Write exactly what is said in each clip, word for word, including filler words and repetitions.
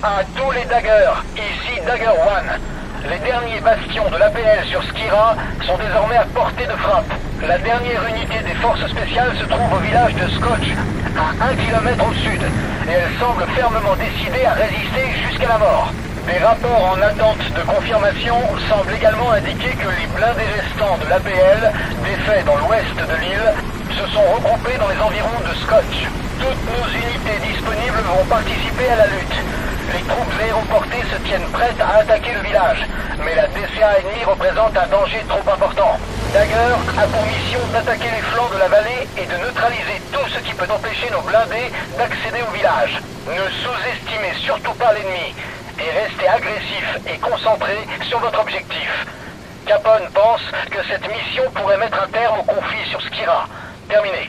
À tous les Daggers, ici Dagger One. Les derniers bastions de l'A P L sur Skira sont désormais à portée de frappe. La dernière unité des forces spéciales se trouve au village de Scotch, à un kilomètre au sud, et elle semble fermement décidée à résister jusqu'à la mort. Des rapports en attente de confirmation semblent également indiquer que les blindés restants de l'A P L, défaits dans l'ouest de l'île, se sont regroupés dans les environs de Scotch. Toutes nos unités disponibles vont participer à la lutte. Les troupes aéroportées se tiennent prêtes à attaquer le village, mais la D C A ennemie représente un danger trop important. Dagger a pour mission d'attaquer les flancs de la vallée et de neutraliser tout ce qui peut empêcher nos blindés d'accéder au village. Ne sous-estimez surtout pas l'ennemi et restez agressif et concentré sur votre objectif. Capone pense que cette mission pourrait mettre un terme au conflit sur Skira. Terminé.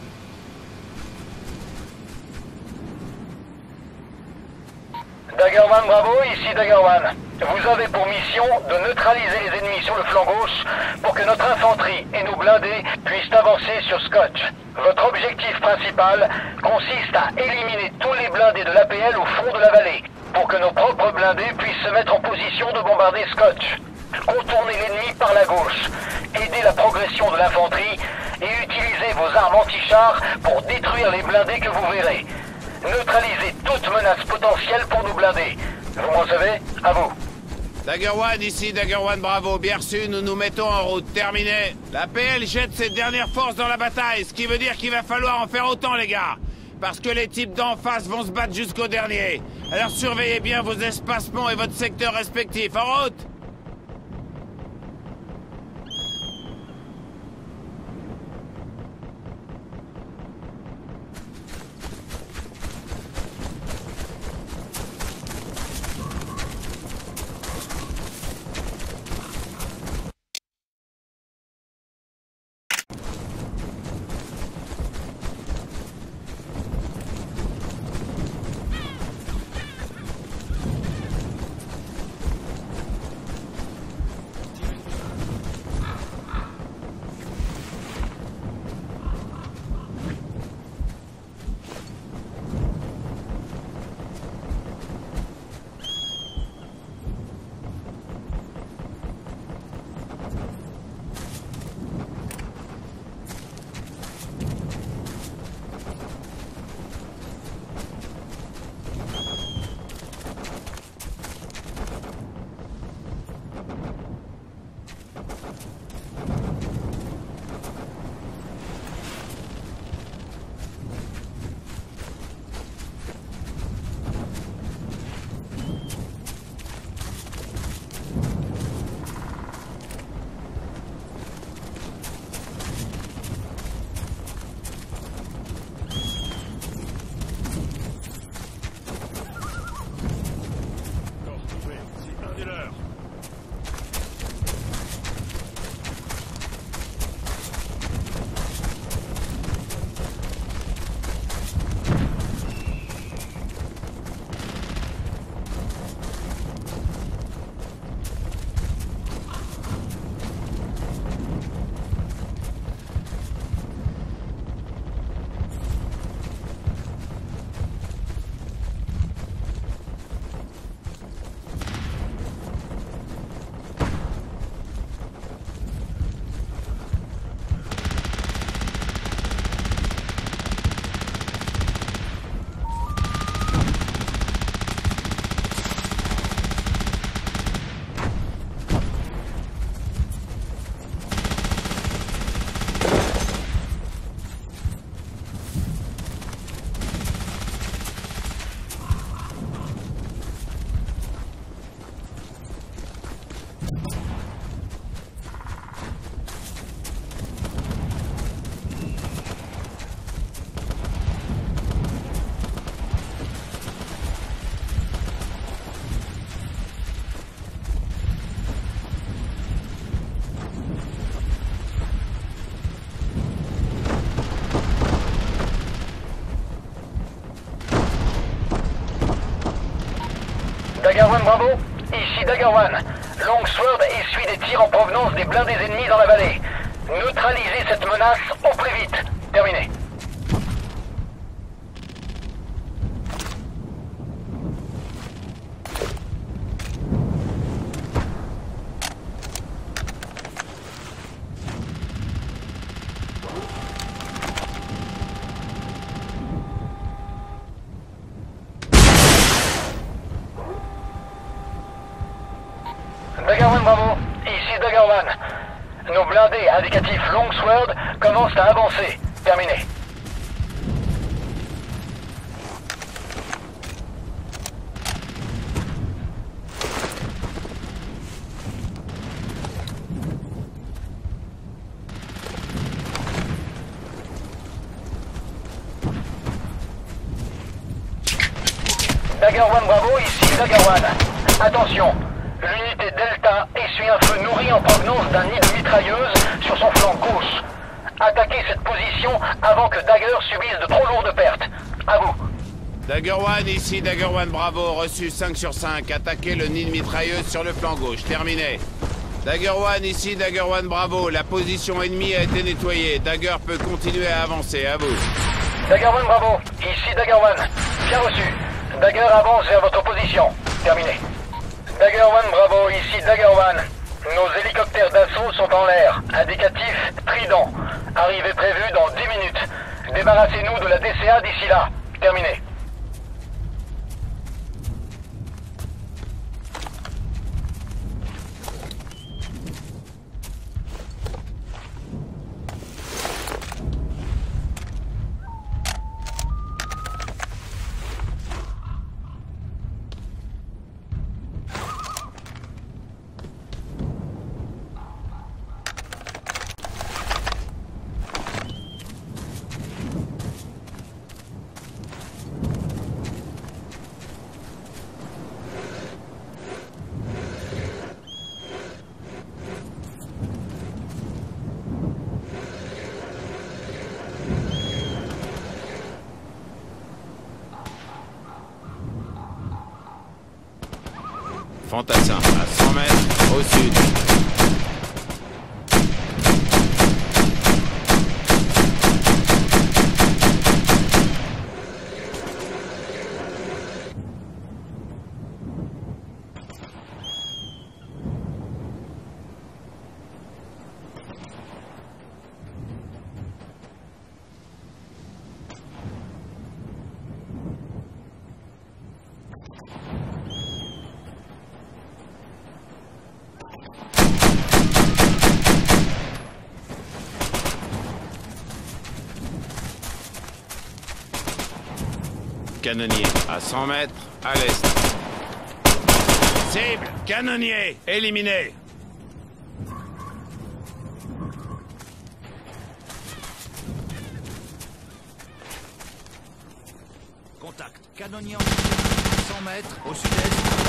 Dagger One, bravo, ici Dagger One. Vous avez pour mission de neutraliser les ennemis sur le flanc gauche pour que notre infanterie et nos blindés puissent avancer sur Scotch. Votre objectif principal consiste à éliminer tous les blindés de l'A P L au fond de la vallée pour que nos propres blindés puissent se mettre en position de bombarder Scotch. Contournez l'ennemi par la gauche, aidez la progression de l'infanterie et utilisez vos armes anti-chars pour détruire les blindés que vous verrez. Neutralisez toute menace potentielle pour nos blindés. Vous m'en savez? À vous. Dagger One, ici Dagger One, bravo. Bien reçu, nous nous mettons en route. Terminé. L'A P L jette ses dernières forces dans la bataille, ce qui veut dire qu'il va falloir en faire autant, les gars. Parce que les types d'en face vont se battre jusqu'au dernier. Alors surveillez bien vos espacements et votre secteur respectif. En route! Dagger One, bravo. Ici Dagger One. Longsword essuie des tirs en provenance des blindés ennemis dans la vallée. Neutralisez cette menace au plus vite. Terminé. Dagger One Bravo, ici Dagger One. Nos blindés indicatifs Longsword commencent à avancer. Terminé. Dagger One Bravo, ici Dagger One. Attention, l'unité Delta essuie un feu nourri en provenance d'un nid de mitrailleuse sur son flanc gauche. Attaquez cette position avant que Dagger subisse de trop lourdes pertes. À vous. Dagger One, ici Dagger One Bravo, reçu cinq sur cinq. Attaquez le nid de mitrailleuse sur le flanc gauche. Terminé. Dagger One, ici Dagger One Bravo, la position ennemie a été nettoyée. Dagger peut continuer à avancer. À vous. Dagger One Bravo, ici Dagger One. Bien reçu. Dagger avance vers votre position. Terminé. Dagger One Bravo, ici Dagger One. Nos hélicoptères d'assaut sont en l'air. Indicatif Trident. Arrivée prévue dans dix minutes. Débarrassez-nous de la D C A d'ici là. Terminé. Fantassin, à cent mètres, au sud. Canonnier, à cent mètres, à l'est. Cible, canonnier, éliminé. Contact, canonnier en cent mètres, au sud-est.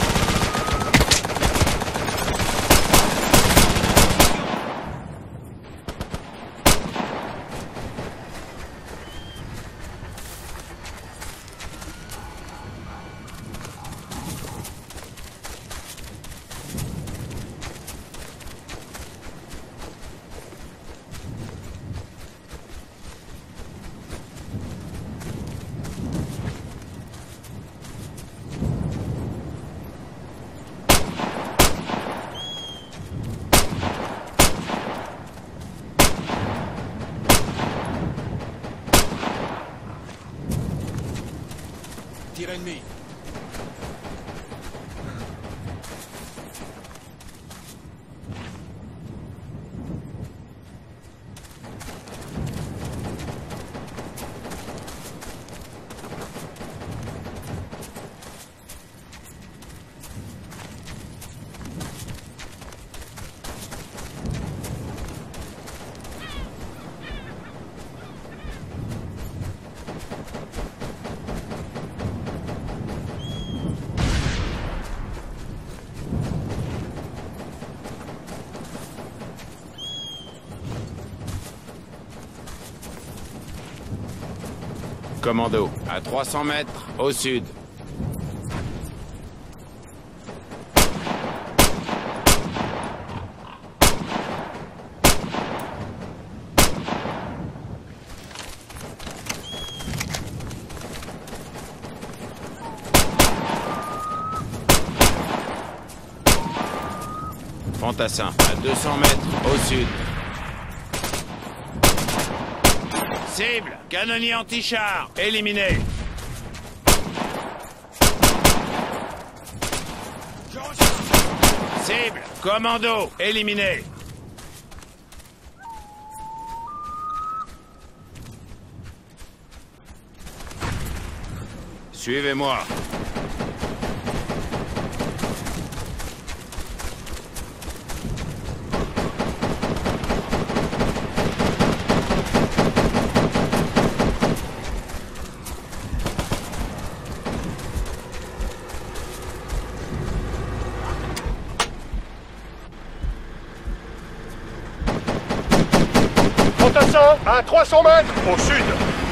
Tir ennemi. Commando, à trois cents mètres, au sud. Fantassin, à deux cents mètres, au sud. Cible, canonnier anti-char, éliminé. Cible, commando, éliminé. Suivez-moi. Fantassin à trois cents mètres au sud.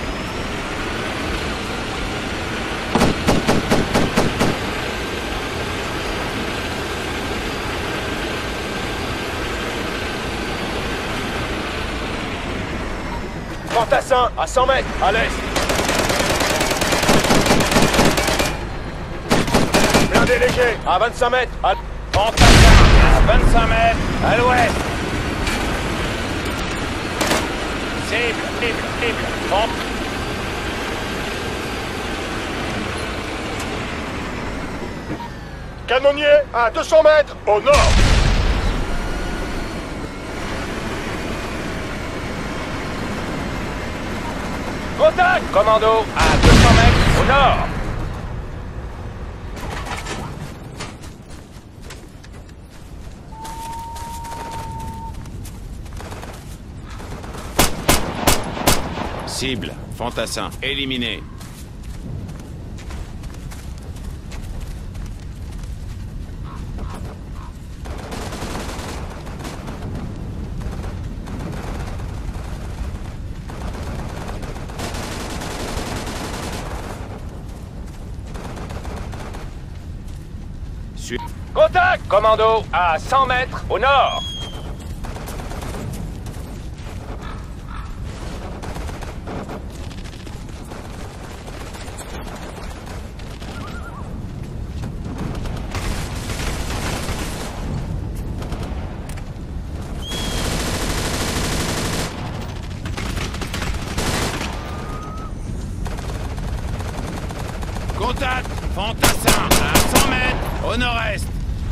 Fantassin à cent mètres à l'est. Blindé léger à vingt-cinq mètres à... Fantassin à vingt-cinq mètres à l'ouest. Cible, cible, cible. Fant... Canonnier à deux cents mètres au nord. Contact! Commando à deux cents mètres au nord. Cible, fantassin, éliminé. Su- Contact! Commando à cent mètres au nord. Contact, fantassin à cent mètres au nord-est.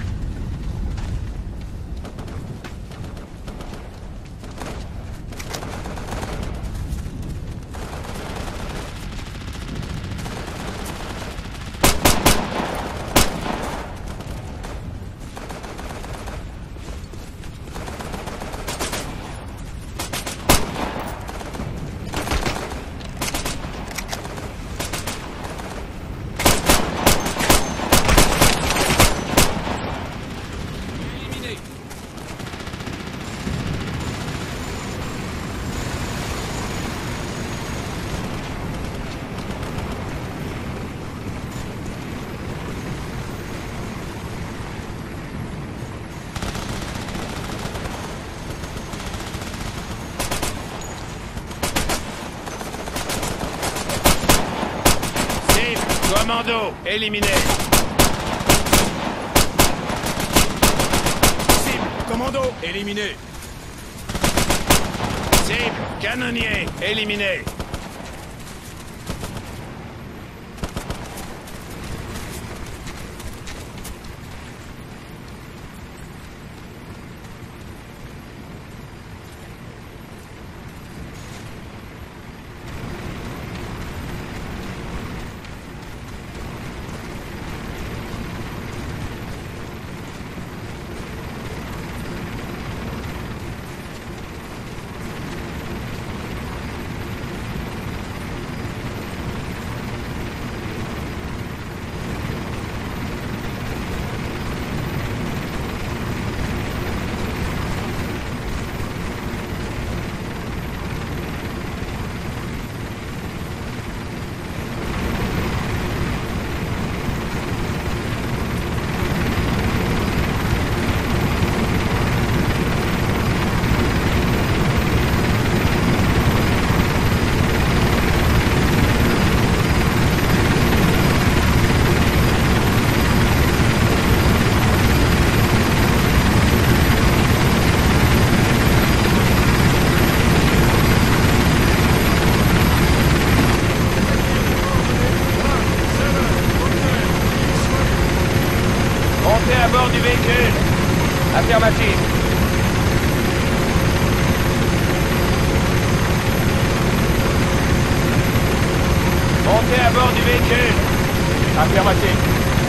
Commando, éliminé. Cible, commando, éliminé. Cible, canonnier, éliminé. Montez à bord du véhicule. Affirmatif. Montez à bord du véhicule. Affirmatif.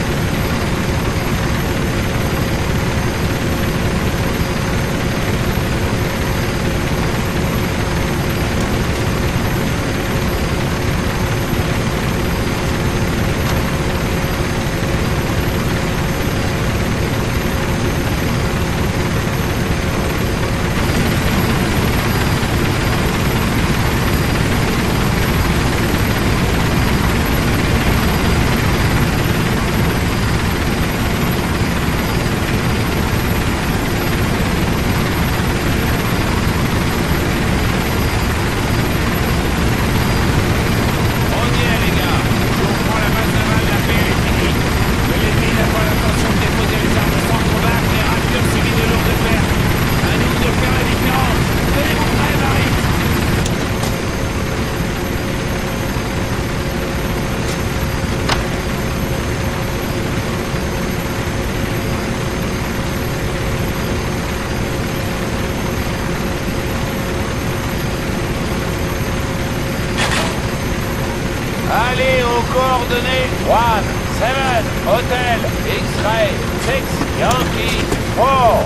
Allez aux coordonnées one, seven, Hotel, X-Ray, six, Yankee, four.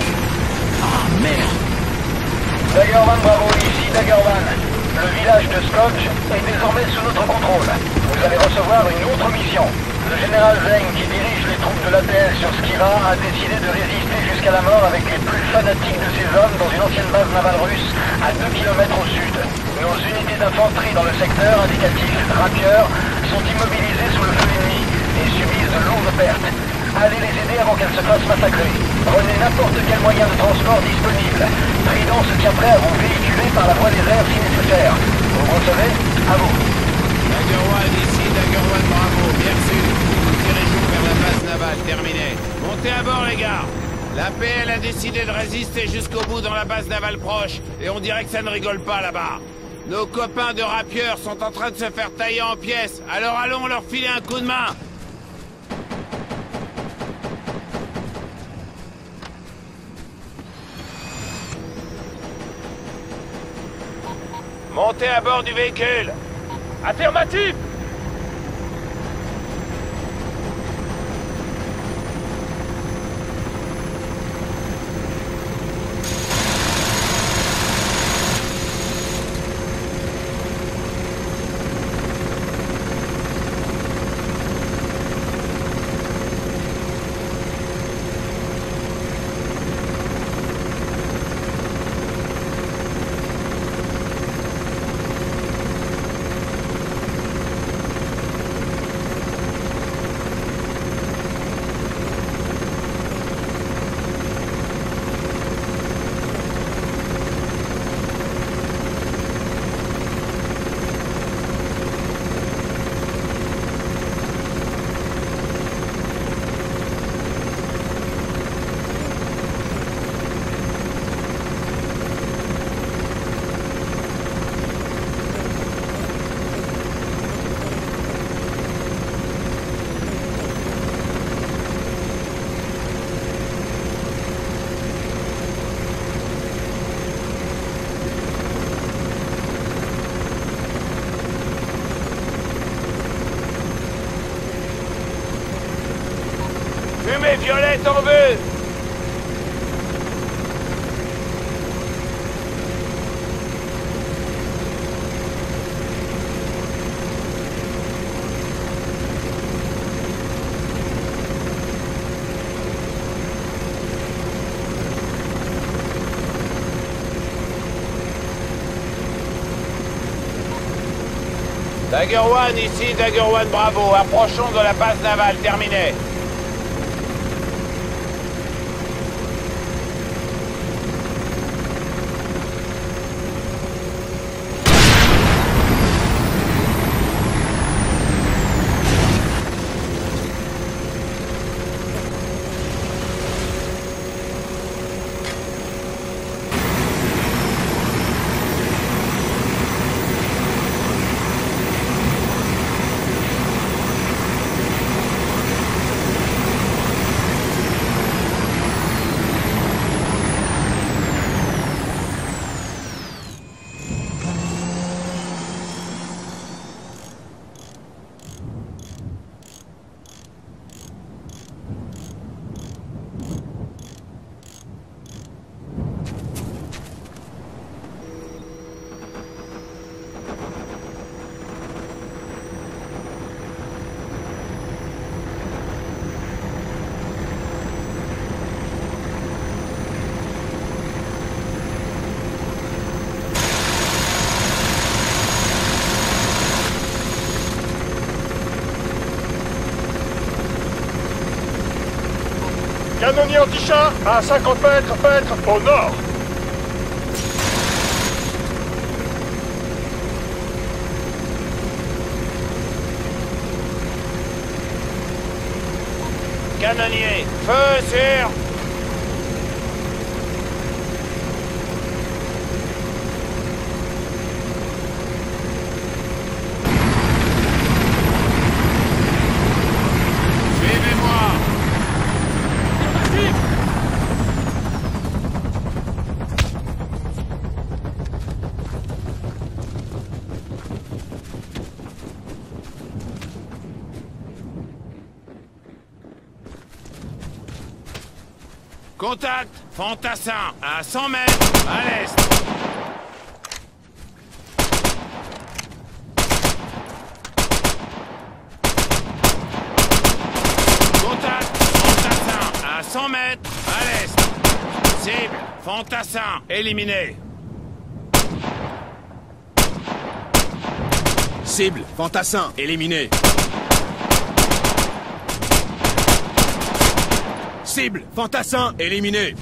Ah, merde! Dagger one Bravo, ici Dagger one. Le village de Scotch est désormais sous notre contrôle. Vous allez recevoir une autre mission. Le général Zeng, qui dirige les troupes de l'A P L sur Skira, a décidé de résister jusqu'à la mort avec les plus fanatiques de ses hommes dans une ancienne base navale russe à deux kilomètres au sud. Nos unités d'infanterie dans le secteur indicatif Rapier sont immobilisées sous le feu ennemi et subissent de lourdes pertes. Allez les aider avant qu'elles se fassent massacrer. Prenez n'importe quel moyen de transport disponible. Trident se tient prêt à vous véhiculer par la voie des airs si nécessaire. Vous recevez? À vous. Dagger one, ici Dagger one Bravo, bien sûr. Nous dirigeons vers la base navale, terminé. Montez à bord les gars. La P L a décidé de résister jusqu'au bout dans la base navale proche, et on dirait que ça ne rigole pas là-bas. Nos copains de Rapier sont en train de se faire tailler en pièces, alors allons leur filer un coup de main. Montez à bord du véhicule. Affirmatif. Fumée violette en vue. Dagger one, ici Dagger one Bravo. Approchons de la base navale, terminé. Canonnier anti-char à cinquante mètres, mètres au nord. Canonnier, feu sur... Suivez-moi. Contact, Fantassin, à cent mètres, à l'est. Contact, Fantassin, à cent mètres, à l'est. Cible, Fantassin, éliminé. Cible, Fantassin, éliminé. Cible, Fantassin, éliminé.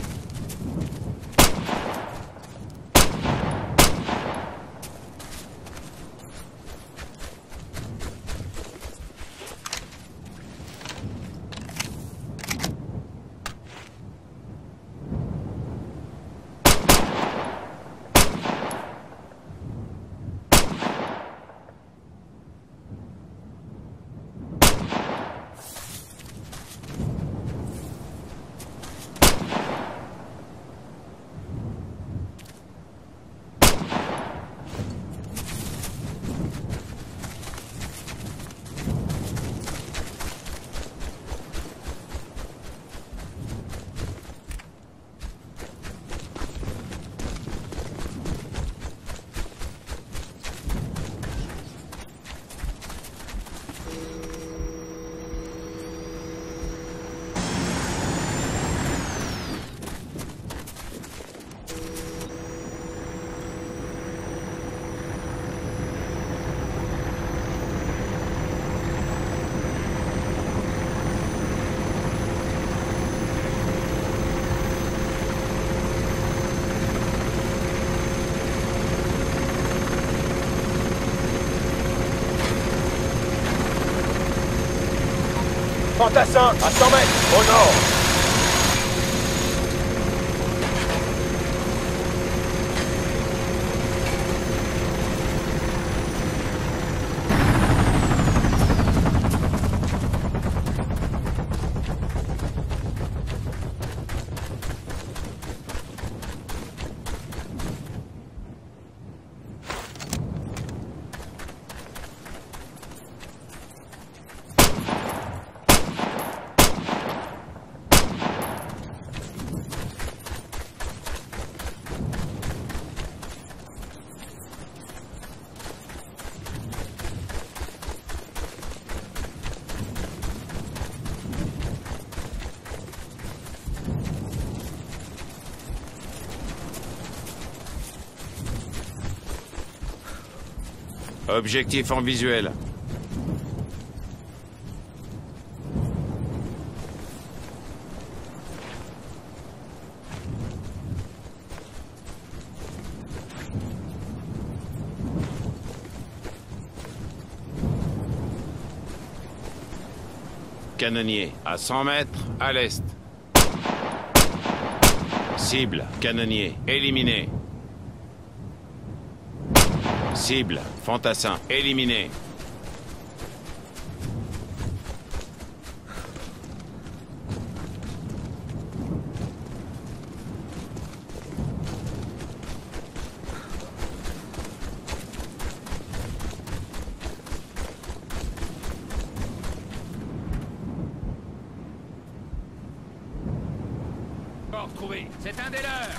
Fantassin à cent mètres au nord. Objectif en visuel. Canonnier, à cent mètres, à l'est. Cible, canonnier, éliminé. Cible, Fantassin, éliminé. Corps trouvé. C'est un des leurs.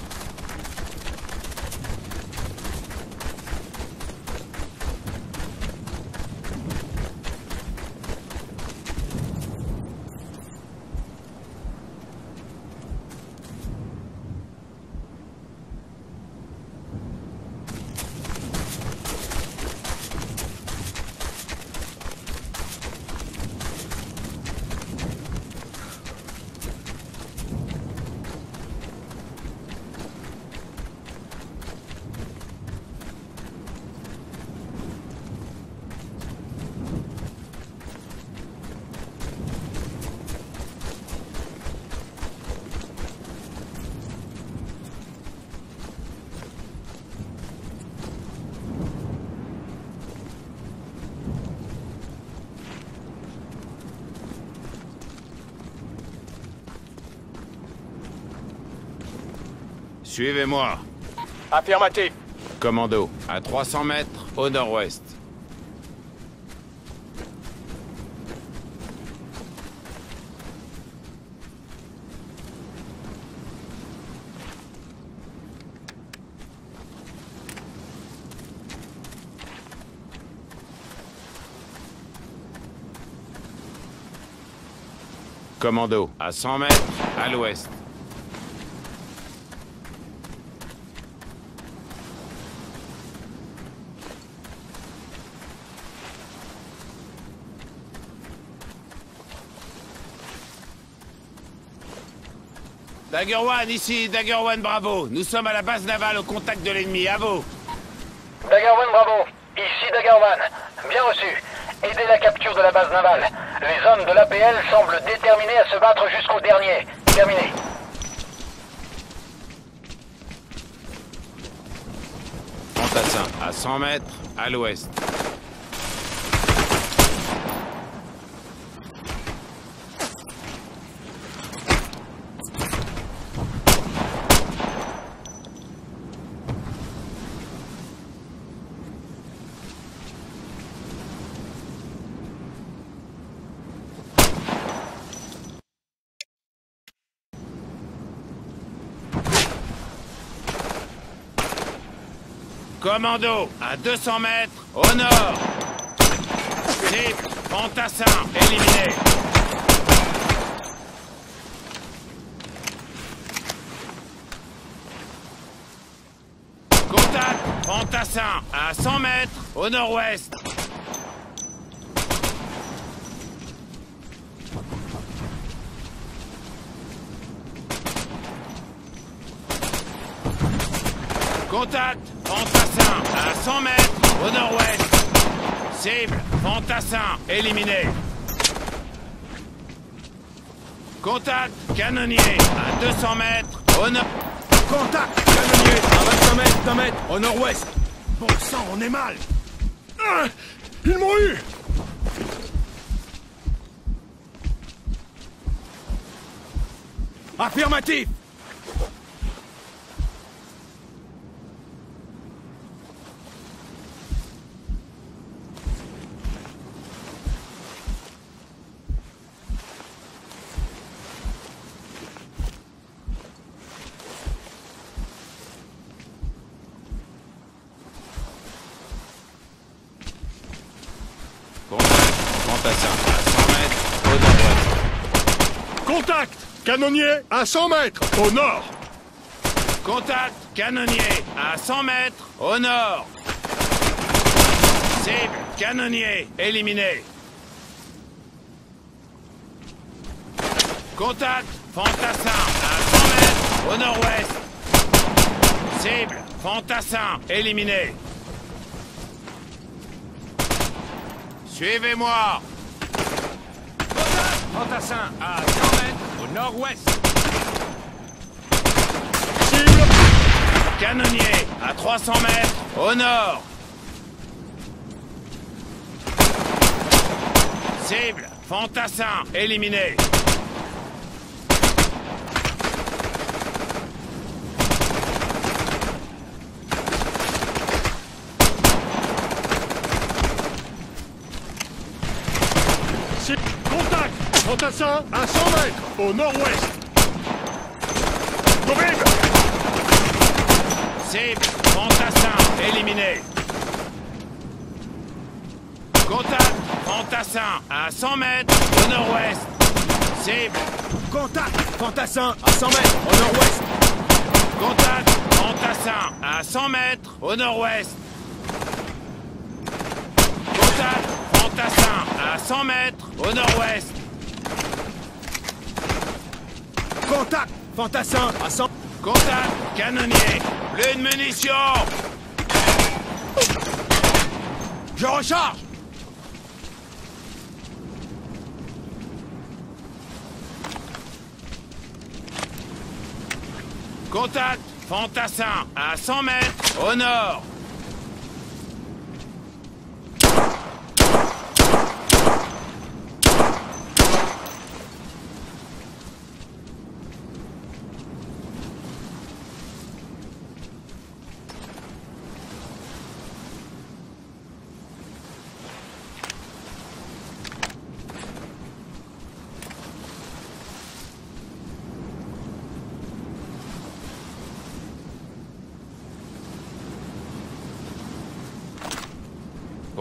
Suivez-moi. Affirmatif. Commando, à trois cents mètres au nord-ouest. Commando, à cent mètres à l'ouest. Dagger One, ici, Dagger One, bravo. Nous sommes à la base navale au contact de l'ennemi, à vous. Dagger One, bravo. Ici Dagger One. Bien reçu. Aidez la capture de la base navale. Les hommes de l'A P L semblent déterminés à se battre jusqu'au dernier. Terminé. Fantassin, à cent mètres à l'ouest. Commando, à deux cents mètres, au nord. Cible, Fantassin, éliminé. Contact, Fantassin, à cent mètres, au nord-ouest. Contact, Fantassin, à cent mètres, au nord-ouest. Cible, Fantassin, éliminé. Contact, canonnier, à deux cents mètres, au nord... Contact! Canonnier! À vingt-cinq mètres, d'un mètre, au nord-ouest! Bon sang, on est mal. Ah, ils m'ont eu. Affirmatif! Fantassin, à cent mètres, au nord-ouest. Contact. Canonnier à cent mètres au nord. Contact, canonnier, à cent mètres, au nord. Cible, canonnier, éliminé. Contact, Fantassin, à cent mètres, au nord-ouest. Cible, Fantassin, éliminé. Suivez-moi. Fantassin à cent mètres, au nord-ouest. Cible. Canonnier, à trois cents mètres, au nord. Cible, Fantassin, éliminé. Cible. Contact. Fantassin à cent mètres au nord-ouest. Horrible. Cible, Fantassin, éliminé. Contact, Fantassin, à cent mètres, au nord-ouest. Cible, Contact! Fantassin à cent mètres, au nord-ouest. contact, Fantassin, à cent mètres, au nord-ouest. Contact, Fantassin, à cent mètres, au nord-ouest. Contact! Fantassin à cent... Contact, canonnier, plus de munitions. Je recharge! Contact, Fantassin, à cent mètres, au nord.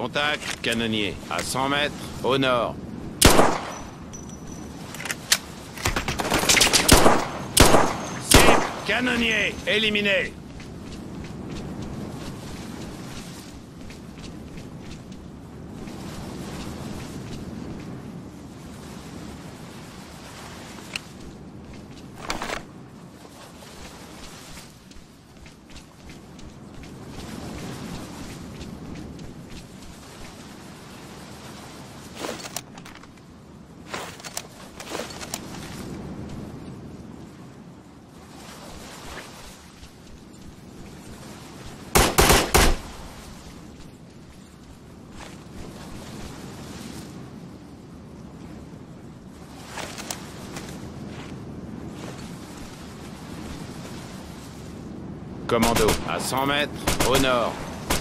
Contact, canonnier, à cent mètres, au nord. Cible, canonnier, éliminé. Commando, à cent mètres, au nord.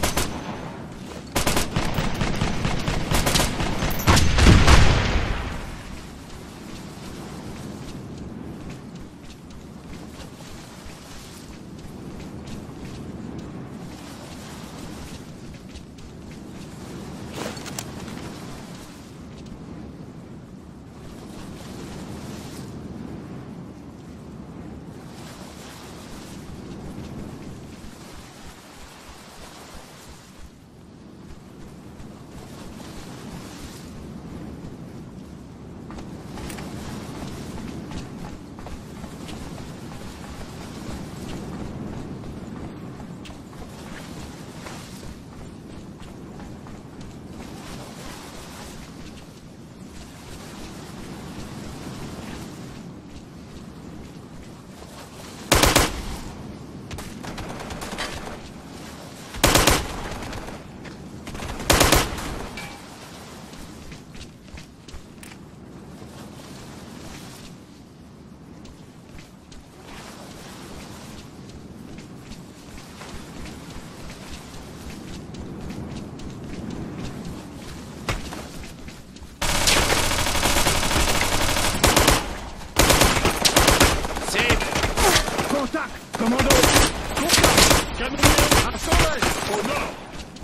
Commando! Contact! Canonnier à cent mètres! Au nord!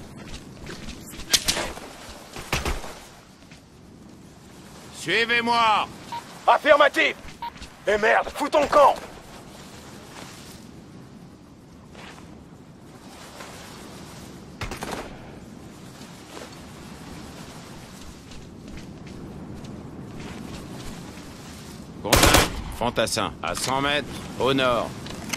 Suivez-moi! Affirmatif! Et merde, fous ton camp! Contact, Fantassin, à cent mètres, au nord.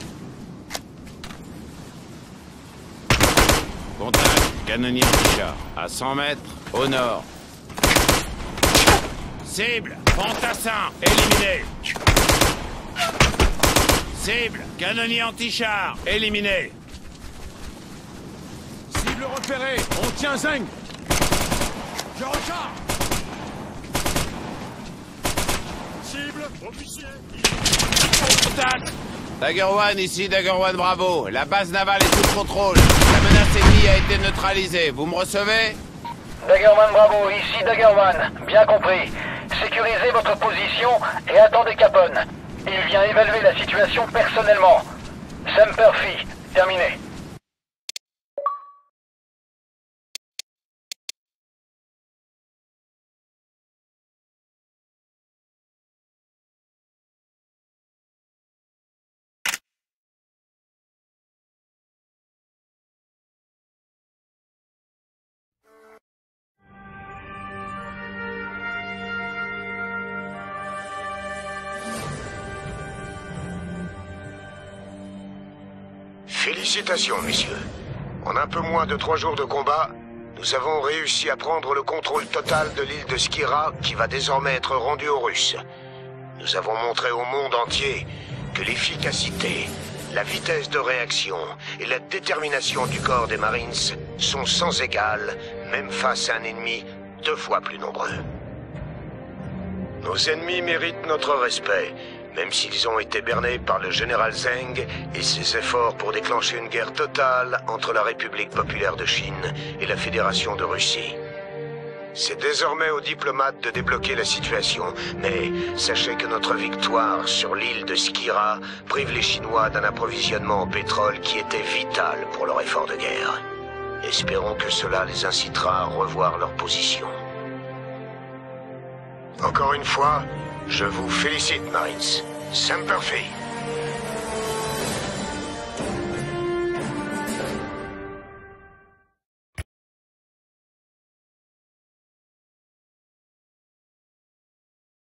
Contact, canonnier anti-char, à cent mètres, au nord. Cible, Fantassin, éliminé. Cible, canonnier anti-char, éliminé. Cible repérée, on tient Zeng! Je recharge! Cible, officier! Contact! Dagger One, ici Dagger One Bravo. La base navale est sous contrôle. La menace ennemie a été neutralisée. Vous me recevez? Dagger One Bravo, ici Dagger One. Bien compris. Sécurisez votre position et attendez Capone. Il vient évaluer la situation personnellement. Semper Fi, terminé. Félicitations, messieurs. En un peu moins de trois jours de combat, nous avons réussi à prendre le contrôle total de l'île de Skira, qui va désormais être rendue aux Russes. Nous avons montré au monde entier que l'efficacité, la vitesse de réaction et la détermination du corps des Marines sont sans égal, même face à un ennemi deux fois plus nombreux. Nos ennemis méritent notre respect, même s'ils ont été bernés par le général Zeng et ses efforts pour déclencher une guerre totale entre la République populaire de Chine et la Fédération de Russie. C'est désormais aux diplomates de débloquer la situation, mais sachez que notre victoire sur l'île de Skira prive les Chinois d'un approvisionnement en pétrole qui était vital pour leur effort de guerre. Espérons que cela les incitera à revoir leur position. Encore une fois, je vous félicite, Marines. Semper Fi.